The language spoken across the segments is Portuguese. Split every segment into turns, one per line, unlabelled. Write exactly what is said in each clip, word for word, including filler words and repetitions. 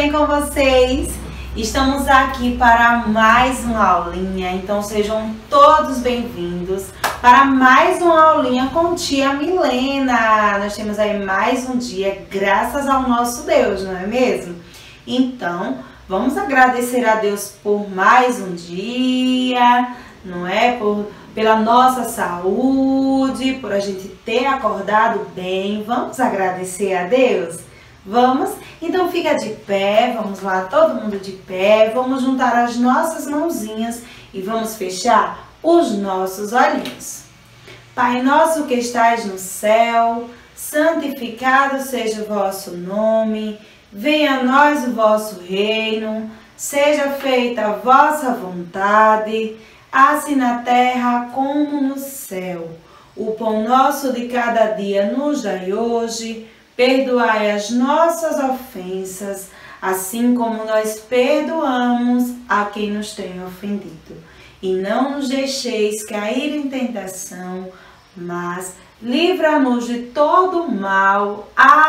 bem com vocês? Estamos aqui para mais uma aulinha, então sejam todos bem-vindos para mais uma aulinha com tia Milena. Nós temos aí mais um dia, graças ao nosso Deus, não é mesmo? Então, vamos agradecer a Deus por mais um dia, não é? Por, pela nossa saúde, por a gente ter acordado bem. Vamos agradecer a Deus? Vamos? Então fica de pé, vamos lá, todo mundo de pé, vamos juntar as nossas mãozinhas e vamos fechar os nossos olhinhos. Pai nosso que estais no céu, santificado seja o vosso nome, venha a nós o vosso reino, seja feita a vossa vontade, assim na terra como no céu. O pão nosso de cada dia nos dai hoje. Perdoai as nossas ofensas, assim como nós perdoamos a quem nos tem ofendido. E não nos deixeis cair em tentação, mas livra-nos de todo mal.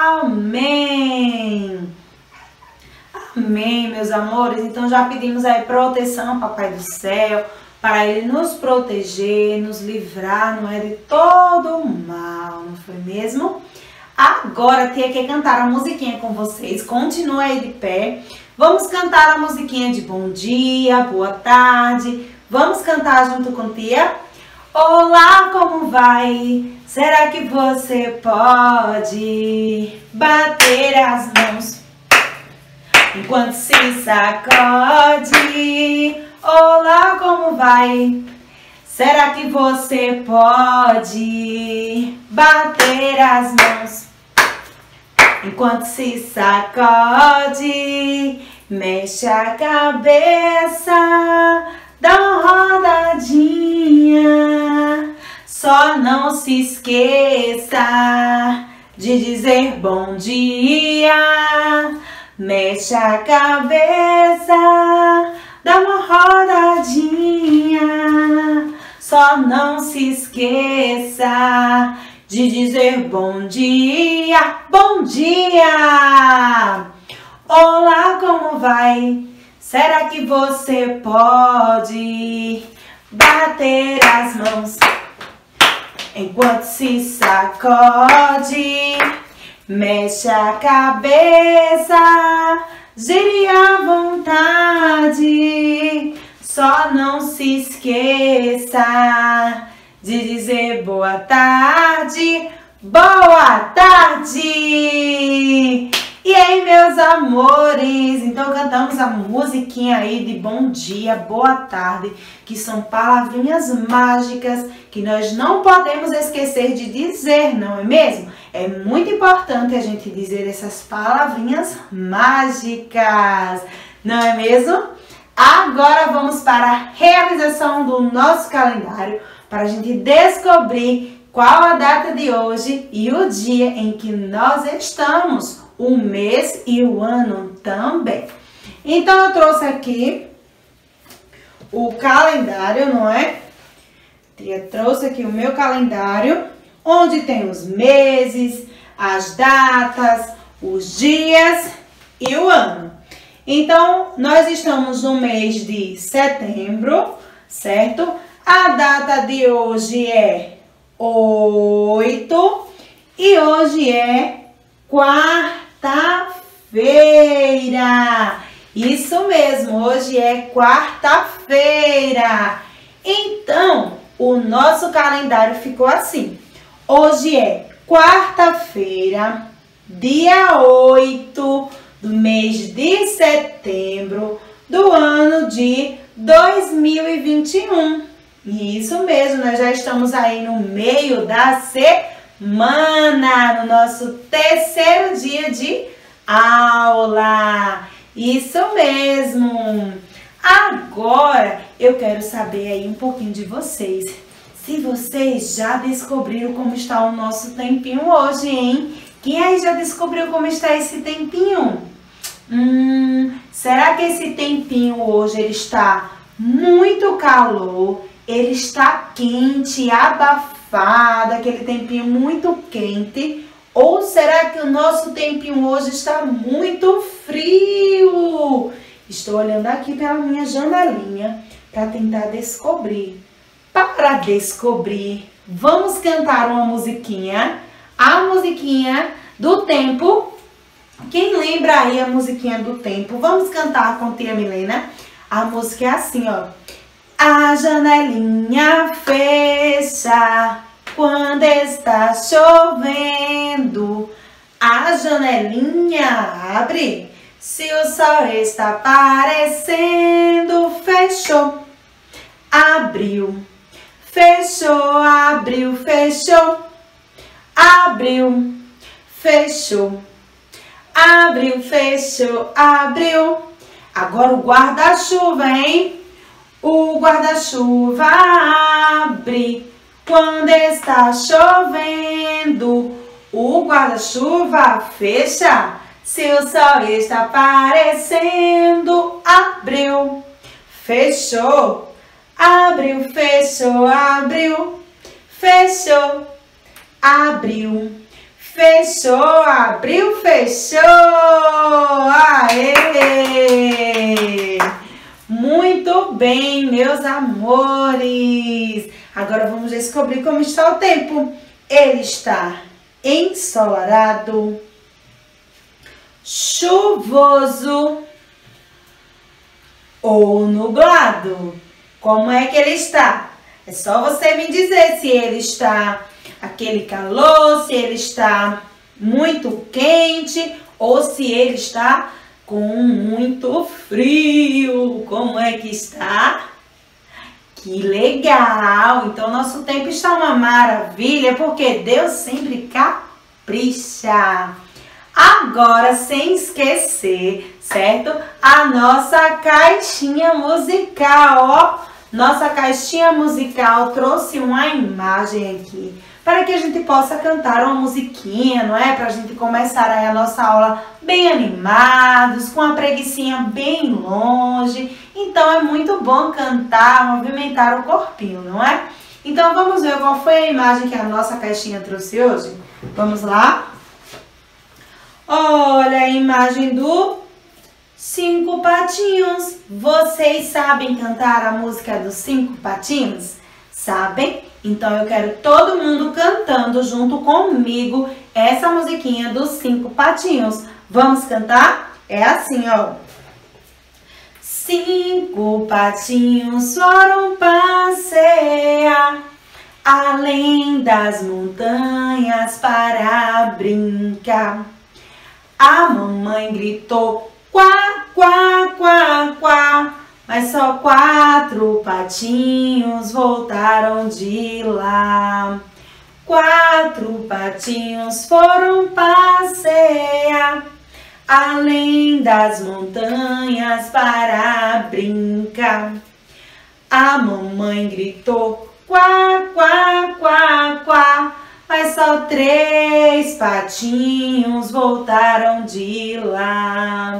Amém. Amém, meus amores. Então já pedimos aí proteção, Papai do Céu, para Ele nos proteger, nos livrar, não é, de todo mal, não foi mesmo? Agora tinha que cantar a musiquinha com vocês. Continua aí de pé. Vamos cantar a musiquinha de bom dia, boa tarde. Vamos cantar junto com tia? Olá, como vai? Será que você pode bater as mãos enquanto se sacode? Olá, como vai? Será que você pode bater as mãos enquanto se sacode? Mexe a cabeça, dá uma rodadinha. Só não se esqueça de dizer bom dia. Mexe a cabeça, dá uma rodadinha. Só não se esqueça de dizer bom dia, bom dia! Olá, como vai? Será que você pode bater as mãos enquanto se sacode? Mexe a cabeça, gire à vontade. Só não se esqueça de dizer boa tarde, boa tarde! E aí, meus amores? Então cantamos a musiquinha aí de bom dia, boa tarde, que são palavrinhas mágicas que nós não podemos esquecer de dizer, não é mesmo? É muito importante a gente dizer essas palavrinhas mágicas, não é mesmo? Agora vamos para a realização do nosso calendário, para a gente descobrir qual a data de hoje e o dia em que nós estamos, o mês e o ano também. Então eu trouxe aqui o calendário, não é? Eu trouxe aqui o meu calendário, onde tem os meses, as datas, os dias e o ano. Então, nós estamos no mês de setembro, certo? A data de hoje é oito e hoje é quarta-feira. Isso mesmo, hoje é quarta-feira. Então, o nosso calendário ficou assim. Hoje é quarta-feira, dia oito do mês de setembro do ano de dois mil e vinte e um. Isso mesmo, nós já estamos aí no meio da semana, no nosso terceiro dia de aula. Isso mesmo. Agora eu quero saber aí um pouquinho de vocês. Se vocês já descobriram como está o nosso tempinho hoje, hein? Quem aí já descobriu como está esse tempinho? Hum, será que esse tempinho hoje ele está muito calor? Ele está quente, abafado, aquele tempinho muito quente? Ou será que o nosso tempinho hoje está muito frio? Estou olhando aqui pela minha janelinha para tentar descobrir. Para descobrir, vamos cantar uma musiquinha. A musiquinha do tempo. Quem lembra aí a musiquinha do tempo? Vamos cantar com tia Milena. A música é assim, ó. A janelinha fecha quando está chovendo. A janelinha abre se o sol está aparecendo. Fechou, abriu, fechou, abriu, fechou, abriu, fechou, abriu, fechou, abriu. Agora o guarda-chuva, hein? O guarda-chuva abre quando está chovendo. O guarda-chuva fecha se o sol está aparecendo. Abriu, fechou, abriu, fechou, abriu, fechou, abriu, fechou, abriu, fechou. Aê! Muito bem, meus amores. Agora vamos descobrir como está o tempo. Ele está ensolarado, chuvoso ou nublado. Como é que ele está? É só você me dizer se ele está aquele calor, se ele está muito quente ou se ele está com muito frio. Como é que está? Que legal! Então, nosso tempo está uma maravilha, porque Deus sempre capricha. Agora, sem esquecer, certo? A nossa caixinha musical, ó. Nossa caixinha musical trouxe uma imagem aqui para que a gente possa cantar uma musiquinha, não é? Para a gente começar aí a nossa aula bem animados, com a preguicinha bem longe. Então é muito bom cantar, movimentar o corpinho, não é? Então vamos ver qual foi a imagem que a nossa caixinha trouxe hoje? Vamos lá? Olha a imagem do Cinco Patinhos. Vocês sabem cantar a música dos Cinco Patinhos? Sabem? Então eu quero todo mundo cantando junto comigo essa musiquinha dos Cinco Patinhos. Vamos cantar? É assim, ó. Cinco patinhos foram passear além das montanhas para brincar. A mamãe gritou quá, quá, quá, quá, mas só quatro patinhos voltaram de lá. Quatro patinhos foram passear além das montanhas para brincar. A mamãe gritou quá, quá, quá, quá, mas só três patinhos voltaram de lá.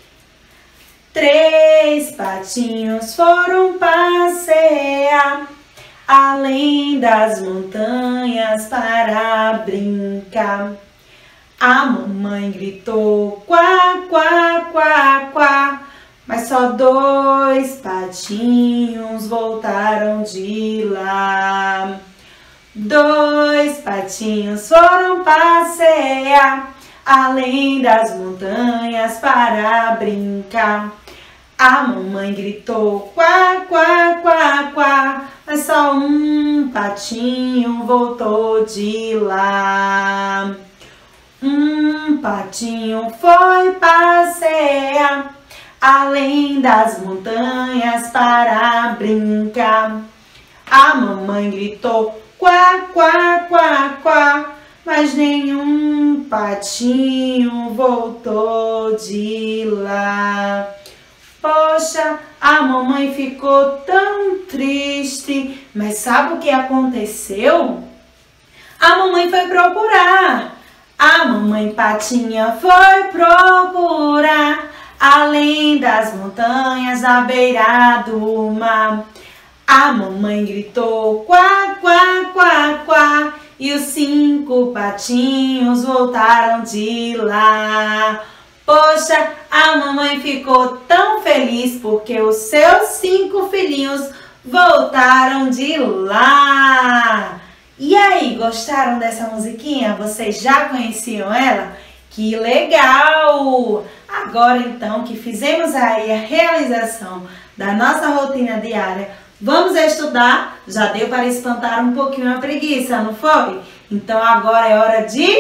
Três patinhos foram passear além das montanhas para brincar. A mamãe gritou quá, quá, quá, quá, mas só dois patinhos voltaram de lá. Dois patinhos foram passear além das montanhas para brincar. A mamãe gritou quá, quá, quá, quá, mas só um patinho voltou de lá. Um patinho foi passear além das montanhas para brincar. A mamãe gritou quá, quá, quá, quá, mas nenhum patinho voltou de lá. Poxa, a mamãe ficou tão triste, mas sabe o que aconteceu? A mamãe foi procurar. A mamãe patinha foi procurar além das montanhas à beira do mar. A mamãe gritou quá, quá, quá, quá, e os cinco patinhos voltaram de lá. Poxa, a mamãe ficou tão feliz porque os seus cinco filhinhos voltaram de lá. E aí, gostaram dessa musiquinha? Vocês já conheciam ela? Que legal! Agora então que fizemos aí a realização da nossa rotina diária, vamos estudar? Já deu para espantar um pouquinho a preguiça, não foi? Então agora é hora de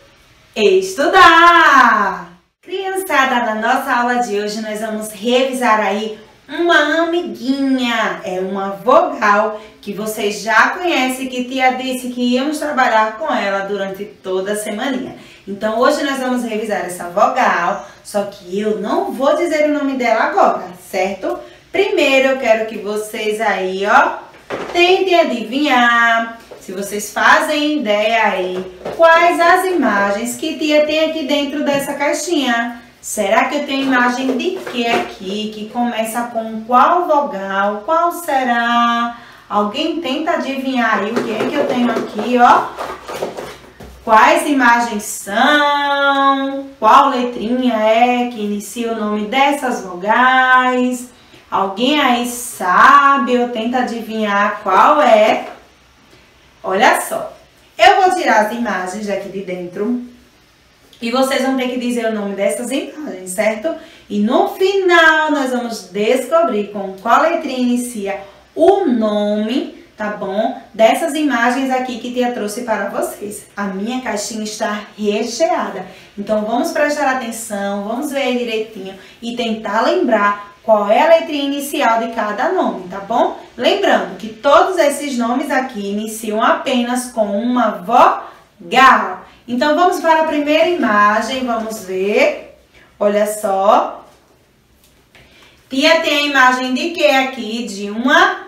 estudar! Criançada, na nossa aula de hoje nós vamos revisar aí uma amiguinha, é uma vogal que vocês já conhecem, que tia disse que íamos trabalhar com ela durante toda a semaninha. Então hoje nós vamos revisar essa vogal, só que eu não vou dizer o nome dela agora, certo? Primeiro eu quero que vocês aí, ó, tentem adivinhar, se vocês fazem ideia aí, quais as imagens que tia tem aqui dentro dessa caixinha. Será que eu tenho imagem de que aqui, que começa com qual vogal? Qual será? Alguém tenta adivinhar aí o que é que eu tenho aqui, ó? Quais imagens são? Qual letrinha é que inicia o nome dessas vogais? Alguém aí sabe ou tenta adivinhar qual é? Olha só, eu vou tirar as imagens aqui de dentro e vocês vão ter que dizer o nome dessas imagens, certo? E no final nós vamos descobrir com qual letrinha inicia o nome, tá bom? Dessas imagens aqui que tia trouxe para vocês. A minha caixinha está recheada, então vamos prestar atenção, vamos ver aí direitinho e tentar lembrar qual é a letrinha inicial de cada nome, tá bom? Lembrando que todos esses nomes aqui iniciam apenas com uma vogal. Então, vamos para a primeira imagem, vamos ver. Olha só. Tia tem a imagem de quê aqui? De uma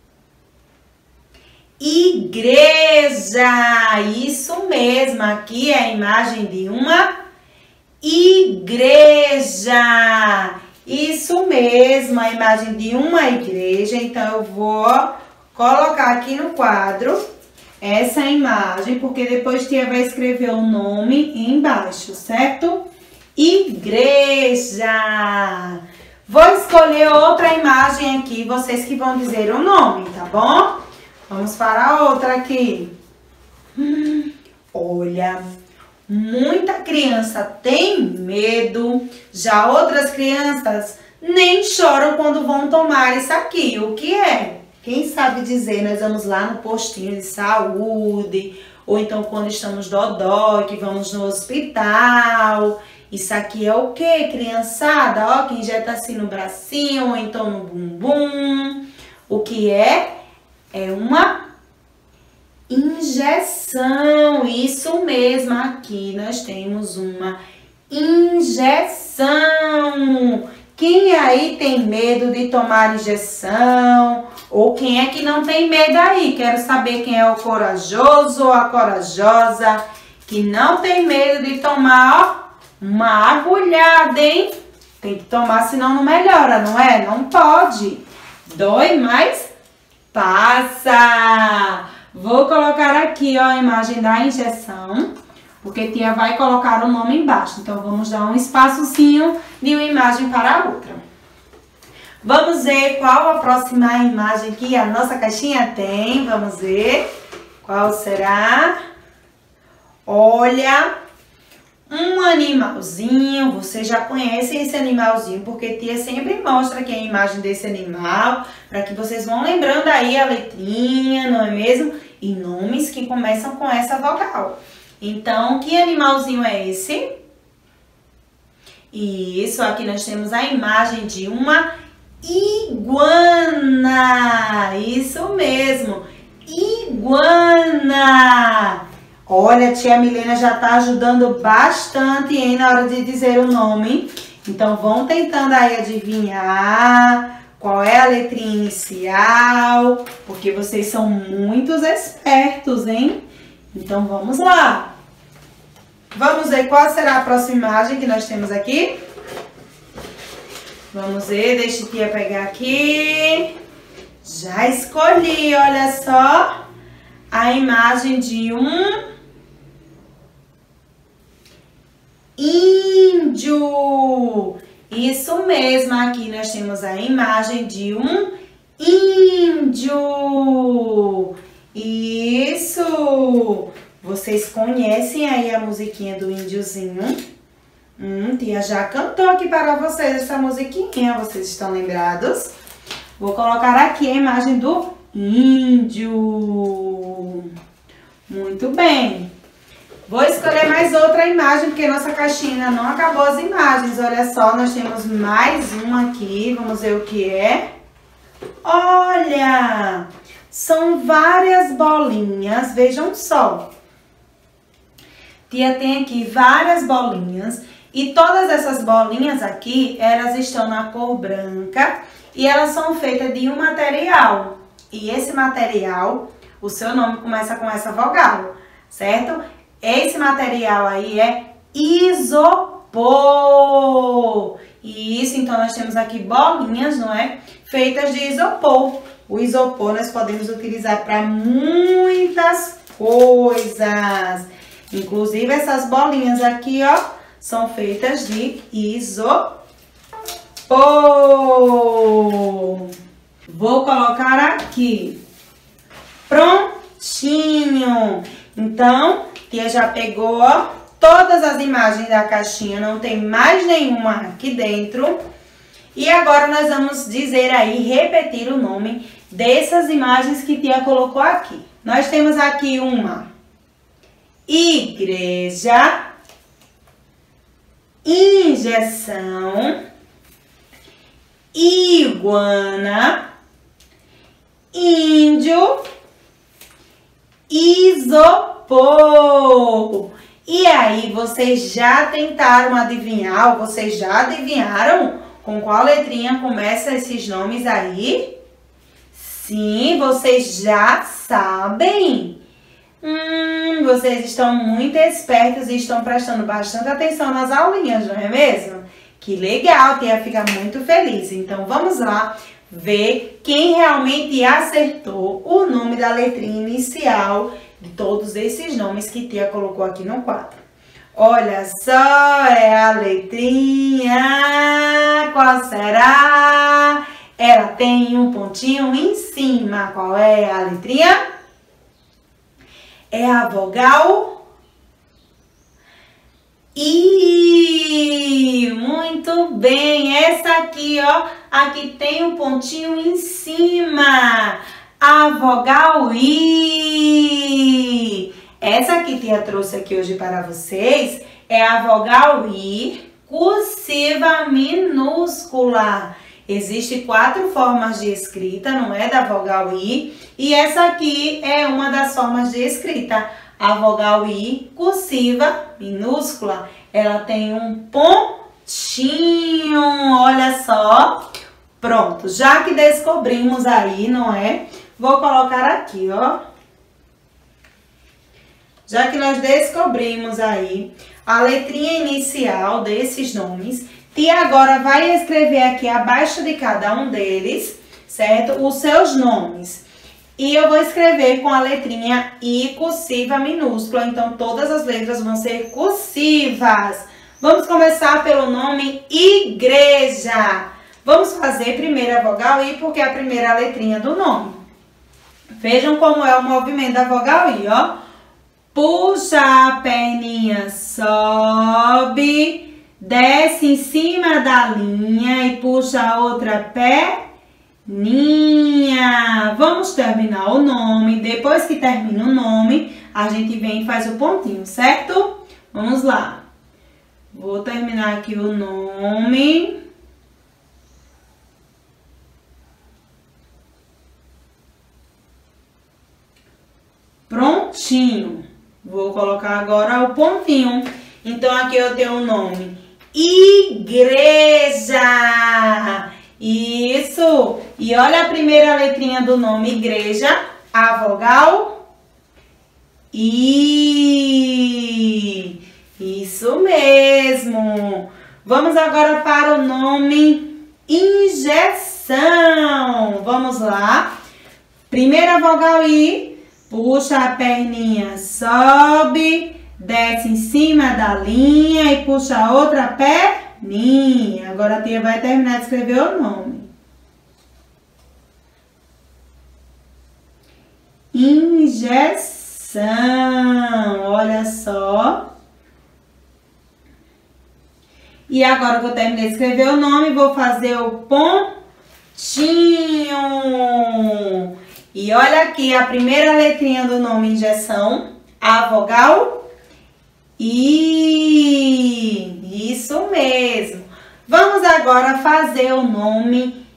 igreja. Isso mesmo, aqui é a imagem de uma igreja. Isso mesmo, a imagem de uma igreja. Então, eu vou colocar aqui no quadro essa imagem, porque depois tia vai escrever o nome embaixo, certo? Igreja. Vou escolher outra imagem aqui, vocês que vão dizer o nome, tá bom? Vamos para a outra aqui. Hum, olha... Muita criança tem medo, já outras crianças nem choram quando vão tomar isso aqui. O que é? Quem sabe dizer? Nós vamos lá no postinho de saúde, ou então quando estamos dodói, que vamos no hospital. Isso aqui é o que, criançada? Ó, que injeta assim no bracinho, ou então no bumbum. O que é? É uma injeção, isso mesmo, aqui nós temos uma injeção. Quem aí tem medo de tomar injeção? Ou quem é que não tem medo aí? Quero saber quem é o corajoso ou a corajosa que não tem medo de tomar, ó, uma agulhada, hein? Tem que tomar, senão não melhora, não é? Não pode. Dói, mas passa. Vou colocar aqui, ó, a imagem da injeção, porque tia vai colocar o nome embaixo. Então, vamos dar um espaçozinho de uma imagem para a outra. Vamos ver qual a próxima imagem que a nossa caixinha tem. Vamos ver qual será. Olha, um animalzinho. Vocês já conhecem esse animalzinho, porque tia sempre mostra aqui a imagem desse animal, para que vocês vão lembrando aí a letrinha, não é mesmo? E nomes que começam com essa vogal. Então, que animalzinho é esse? Isso, aqui nós temos a imagem de uma iguana. Isso mesmo, iguana. Olha, tia Milena já tá ajudando bastante, hein, na hora de dizer o nome. Então, vão tentando aí adivinhar qual é a letrinha inicial, porque vocês são muitos espertos, hein? Então, vamos lá. Vamos ver qual será a próxima imagem que nós temos aqui. Vamos ver, deixa a tia pegar aqui. Já escolhi, olha só, a imagem de um índio. Isso mesmo, aqui nós temos a imagem de um índio. Isso! Vocês conhecem aí a musiquinha do índiozinho? Hum, tia já cantou aqui para vocês essa musiquinha, vocês estão lembrados? Vou colocar aqui a imagem do índio. Muito bem. Vou escolher mais outra imagem, porque nossa caixinha ainda não acabou as imagens. Olha só, nós temos mais uma aqui. Vamos ver o que é. Olha! São várias bolinhas. Vejam só. Tia tem aqui várias bolinhas. E todas essas bolinhas aqui, elas estão na cor branca. E elas são feitas de um material. E esse material, o seu nome começa com essa vogal, certo? Esse material aí é isopor. E isso, então, nós temos aqui bolinhas, não é? Feitas de isopor. O isopor nós podemos utilizar para muitas coisas. Inclusive, essas bolinhas aqui, ó, são feitas de isopor. Vou colocar aqui. Prontinho. Então, tia já pegou, ó, todas as imagens da caixinha, não tem mais nenhuma aqui dentro. E agora nós vamos dizer aí, repetir o nome dessas imagens que tia colocou aqui. Nós temos aqui uma igreja, injeção, iguana, índio, isopor. E aí, vocês já tentaram adivinhar, ou vocês já adivinharam com qual letrinha começam esses nomes aí? Sim, vocês já sabem. Hum, vocês estão muito espertos e estão prestando bastante atenção nas aulinhas, não é mesmo? Que legal, tia fica muito feliz. Então, vamos lá ver quem realmente acertou o nome da letrinha inicial de todos esses nomes que tia colocou aqui no quadro. Olha só, é a letrinha. Qual será? Ela tem um pontinho em cima. Qual é a letrinha? É a vogal I. Muito bem. Essa aqui, ó, aqui tem um pontinho em cima. A vogal I. Essa que tia trouxe aqui hoje para vocês é a vogal I cursiva minúscula. Existem quatro formas de escrita, não é? Da vogal I. E essa aqui é uma das formas de escrita. A vogal I cursiva minúscula. Ela tem um pontinho. Olha só. Pronto. Já que descobrimos aí, não é? Vou colocar aqui, ó. Já que nós descobrimos aí a letrinha inicial desses nomes, tia agora vai escrever aqui abaixo de cada um deles, certo? Os seus nomes. E eu vou escrever com a letrinha I cursiva minúscula, então todas as letras vão ser cursivas. Vamos começar pelo nome igreja. Vamos fazer primeiro a vogal I, porque é a primeira letrinha do nome. Vejam como é o movimento da vogal I, ó. Puxa a perninha, sobe, desce em cima da linha e puxa a outra perninha. Vamos terminar o nome. Depois que termina o nome, a gente vem e faz o pontinho, certo? Vamos lá. Vou terminar aqui o nome. Prontinho. Vou colocar agora o pontinho. Então, aqui eu tenho o nome igreja. Isso. E olha a primeira letrinha do nome igreja. A vogal I. Isso mesmo. Vamos agora para o nome injeção. Vamos lá. Primeira vogal I. Puxa a perninha, sobe, desce em cima da linha e puxa a outra perninha. Agora a tia vai terminar de escrever o nome. Injeção, olha só. E agora que eu terminei de escrever o nome, vou fazer o pontinho. E olha aqui a primeira letrinha do nome injeção, a vogal I. Isso mesmo. Vamos agora fazer o nome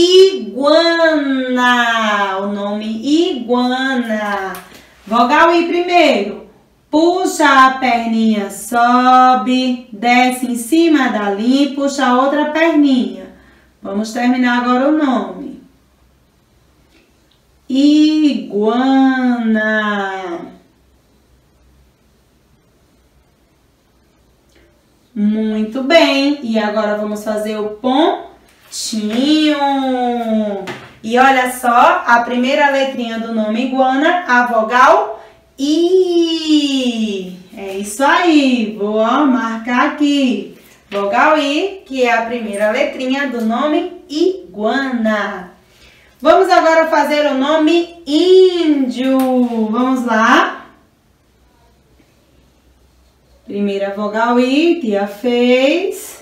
iguana. O nome iguana. Vogal I primeiro. Puxa a perninha, sobe, desce em cima da linha e puxa a outra perninha. Vamos terminar agora o nome. Iguana. Muito bem. E agora vamos fazer o pontinho. E olha só, a primeira letrinha do nome iguana, a vogal I. É isso aí. Vou ó, marcar aqui. Vogal I, que é a primeira letrinha do nome iguana. Vamos agora fazer o nome índio. Vamos lá. Primeira vogal I, tia fez.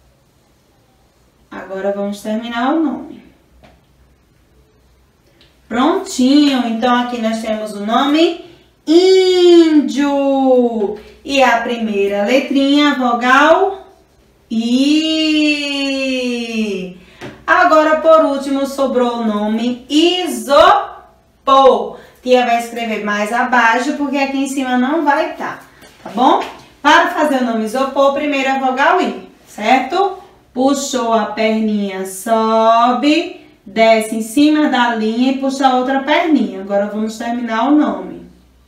Agora vamos terminar o nome. Prontinho. Então aqui nós temos o nome índio. E a primeira letrinha, vogal I. Agora, por último, sobrou o nome isopor. Tia vai escrever mais abaixo, porque aqui em cima não vai estar, tá bom? Para fazer o nome isopor, primeiro a vogal I, certo? Puxou a perninha, sobe, desce em cima da linha e puxa a outra perninha. Agora vamos terminar o nome.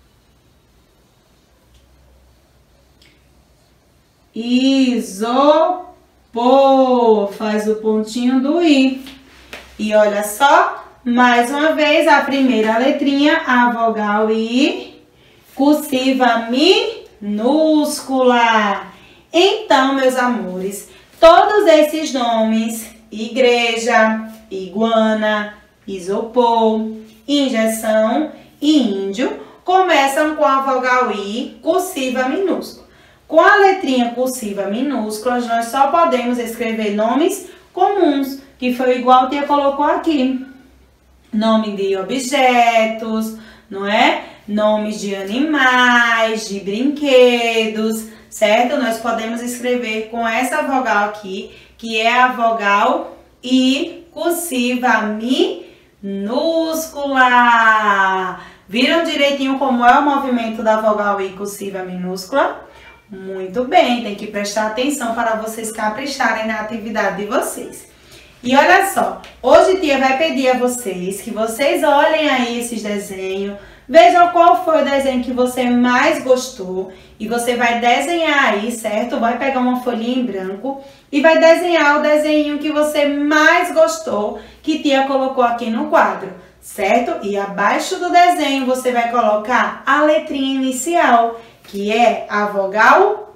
Isopor. Pô, faz o pontinho do I. E olha só, mais uma vez, a primeira letrinha, a vogal I, cursiva minúscula. Então, meus amores, todos esses nomes, igreja, iguana, isopor, injeção e índio, começam com a vogal I, cursiva minúscula. Com a letrinha cursiva minúscula, nós só podemos escrever nomes comuns, que foi igual a tia colocou aqui. Nome de objetos, não é? Nomes de animais, de brinquedos, certo? Nós podemos escrever com essa vogal aqui, que é a vogal I cursiva minúscula. Viram direitinho como é o movimento da vogal I cursiva minúscula? Muito bem, tem que prestar atenção para vocês capricharem na atividade de vocês. E olha só, hoje tia vai pedir a vocês que vocês olhem aí esses desenhos, vejam qual foi o desenho que você mais gostou e você vai desenhar aí, certo? Vai pegar uma folhinha em branco e vai desenhar o desenho que você mais gostou, que tia colocou aqui no quadro, certo? E abaixo do desenho você vai colocar a letrinha inicial, que é a vogal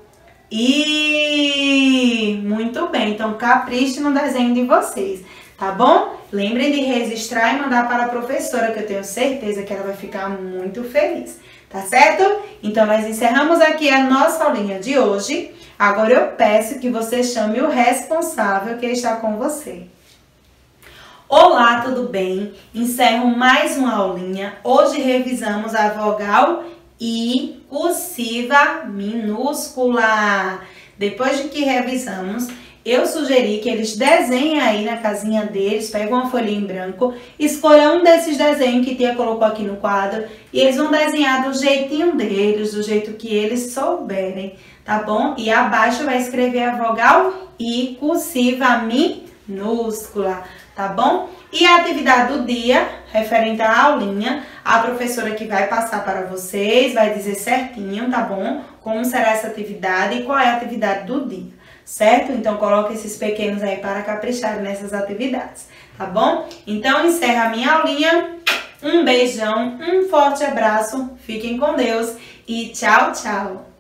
I. Muito bem, então capriche no desenho de vocês, tá bom? Lembrem de registrar e mandar para a professora, que eu tenho certeza que ela vai ficar muito feliz, tá certo? Então nós encerramos aqui a nossa aulinha de hoje. Agora eu peço que você chame o responsável que está com você. Olá, tudo bem? Encerro mais uma aulinha. Hoje revisamos a vogal I cursiva minúscula. Depois de que revisamos, eu sugeri que eles desenhem aí na casinha deles, pegam uma folhinha em branco, escolham um desses desenhos que tia colocou aqui no quadro e eles vão desenhar do jeitinho deles, do jeito que eles souberem, tá bom? E abaixo vai escrever a vogal I cursiva minúscula, tá bom? E a atividade do dia, referente à aulinha, a professora que vai passar para vocês, vai dizer certinho, tá bom? Como será essa atividade e qual é a atividade do dia, certo? Então, coloque esses pequenos aí para caprichar nessas atividades, tá bom? Então, encerra a minha aulinha. Um beijão, um forte abraço, fiquem com Deus e tchau, tchau!